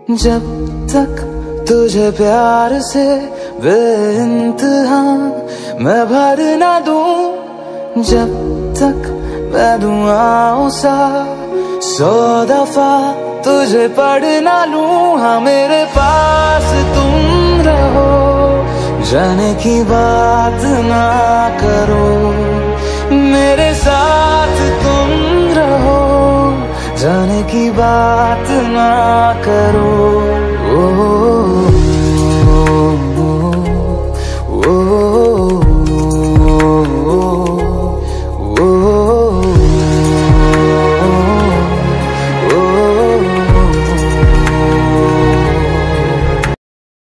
जब तक तुझे प्यार से बेइंतहा मैं भर ना दूं, जब तक मैं दुआओं सा 100 दफा तुझे पढ़ ना लूं। हाँ मेरे पास तुम रहो, जाने की बात ना करो।